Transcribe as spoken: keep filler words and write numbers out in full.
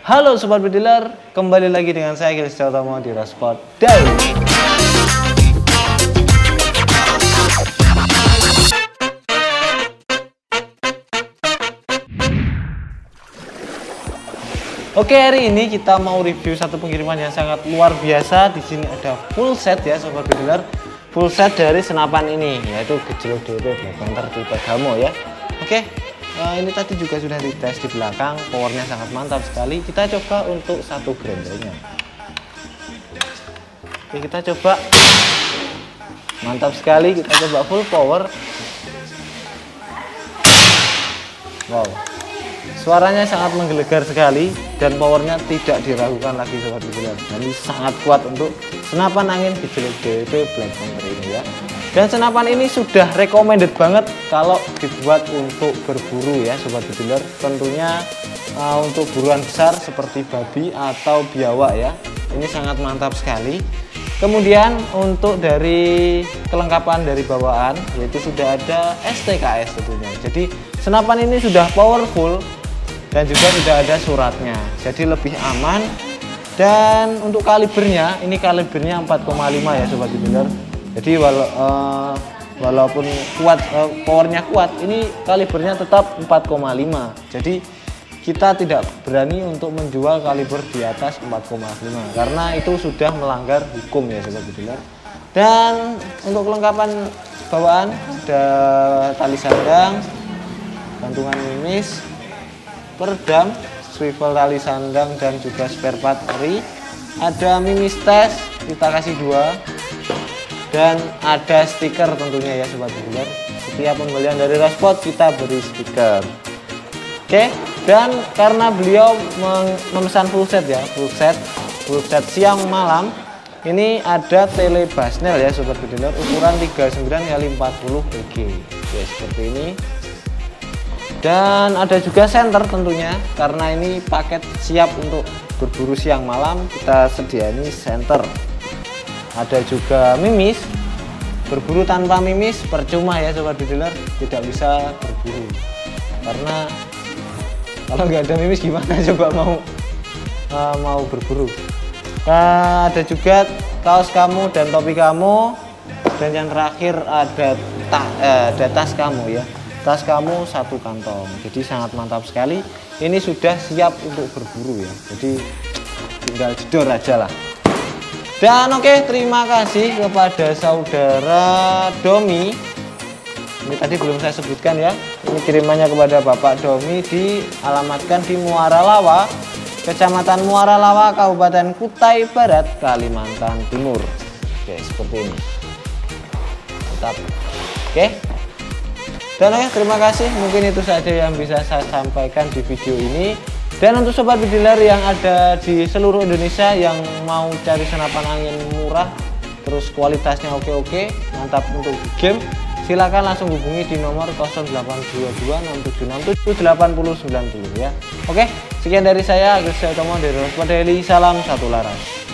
Halo Sobat Bediler, kembali lagi dengan saya Giles Utomo di Rosport Daily. Oke, hari ini kita mau review satu pengiriman yang sangat luar biasa. Di sini ada full set ya Sobat Bediler, full set dari senapan ini, yaitu gejluk D P Black Panther tipe Gamo ya. Oke. Nah, ini tadi juga sudah dites di belakang, powernya sangat mantap sekali. Kita coba untuk satu grendelnya. Oke, kita coba. Mantap sekali, kita coba full power. Wow, suaranya sangat menggelegar sekali dan powernya tidak diragukan lagi Sobat Bediler. Jadi sangat kuat untuk senapan angin gejluk D P Black Panther ini ya. Dan senapan ini sudah recommended banget kalau dibuat untuk berburu ya Sobat Bediler. Tentunya uh, untuk buruan besar seperti babi atau biawak ya. Ini sangat mantap sekali. Kemudian untuk dari kelengkapan dari bawaan, yaitu sudah ada S T K S tentunya. Jadi senapan ini sudah powerful dan juga sudah ada suratnya. Jadi lebih aman. Dan untuk kalibernya, ini kalibernya empat koma lima ya Sobat Bediler. Jadi wala, uh, walaupun kuat, uh, powernya kuat, ini kalibernya tetap empat koma lima. Jadi kita tidak berani untuk menjual kaliber di atas empat koma lima karena itu sudah melanggar hukum ya Sobat Bediler. Dan untuk kelengkapan bawaan ada tali sandang, gantungan mimis, peredam, swivel tali sandang dan juga spare part ori. Ada mimis tes, kita kasih dua. Dan ada stiker tentunya ya Sobat Bediler. Setiap pembelian dari Rosport kita beri stiker. Oke, dan karena beliau memesan full set ya, full set, full set siang malam, ini ada tele Basnel ya Sobat Bediler, ukuran tiga puluh sembilan kali empat puluh E G. Oke, seperti ini. Dan ada juga senter tentunya, karena ini paket siap untuk berburu siang malam, kita sediaini senter. Ada juga mimis. Berburu tanpa mimis percuma ya Sobat Bediler, tidak bisa berburu karena kalau nggak ada mimis gimana coba mau uh, mau berburu. Nah, ada juga kaos kamu dan topi kamu, dan yang terakhir ada, ta, eh, ada tas kamu ya, tas kamu satu kantong. Jadi sangat mantap sekali. Ini sudah siap untuk berburu ya, jadi tinggal jedor aja lah. Dan oke, okay, terima kasih kepada saudara Domi. Ini tadi belum saya sebutkan ya. Ini kirimannya kepada Bapak Domi, dialamatkan di Muara Lawa, Kecamatan Muara Lawa, Kabupaten Kutai Barat, Kalimantan Timur. Oke, seperti ini. Mantap. Oke. Dan oke, okay, terima kasih. Mungkin itu saja yang bisa saya sampaikan di video ini. Dan untuk Sobat Bediler yang ada di seluruh Indonesia yang mau cari senapan angin murah, terus kualitasnya oke-oke, mantap untuk game, silakan langsung hubungi di nomor nol delapan dua dua enam tujuh enam tujuh delapan nol sembilan nol ya. Oke, sekian dari saya, Giles Utomo dari Rosport Daily. Salam satu laras.